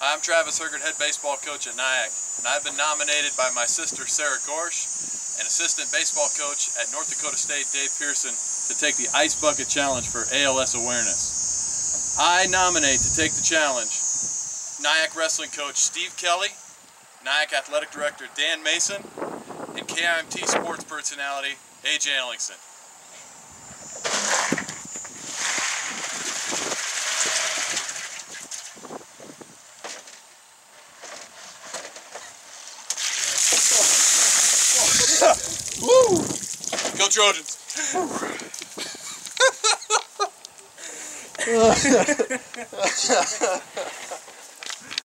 I'm Travis Hergert, head baseball coach at NIACC, and I've been nominated by my sister Sarah Gorsh and assistant baseball coach at North Dakota State Dave Pearson to take the Ice Bucket Challenge for ALS awareness. I nominate to take the challenge NIACC wrestling coach Steve Kelly, NIACC athletic director Dan Mason, and KIMT sports personality AJ Ellingson. Woo! Go Trojans!